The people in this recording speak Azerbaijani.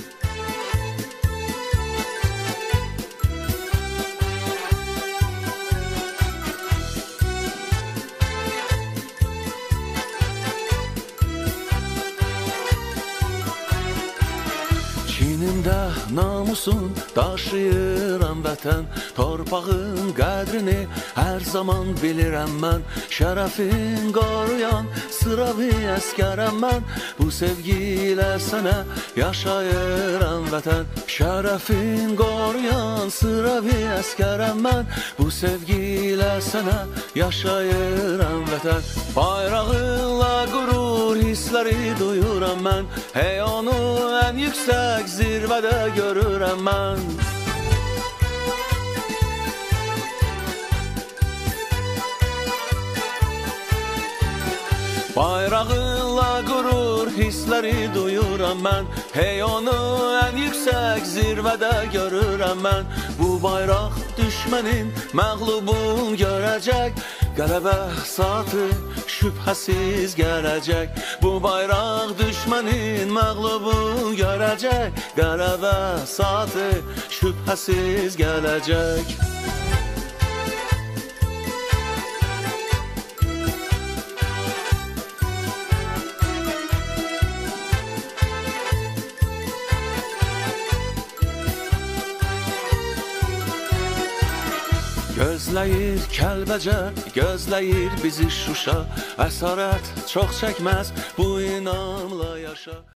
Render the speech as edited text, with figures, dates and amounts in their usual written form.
Çiynimdə namusun daşıyıram vətən, torpağın qədrini hər zaman bilirəm mən. Şərəfin qoruyan sıravi əskərəm mən, bu sevgi ilə sənə yaşayıram vətən. Şərəfin qoruyan sıravi əskərəm mən, bu sevgi ilə sənə yaşayıram vətən. Bayrağınla qürur hissləri duyuram mən, hey onu ən yüksək zirvədə görürəm mən. Bayrağınla qürur hissləri duyuram mən, hey onu ən yüksək zirvədə görürəm mən. Bu bayraq düşmənin məğlubun görəcək, qələbə saatı şübhəsiz gələcək. Bu bayraq düşmənin məğlubun görəcək, qələbə saatı şübhəsiz gələcək. Gözləyir Kəlbəcər, gözləyir bizi Şuşa, əsarət çox çəkməz, bu inamla yaşa.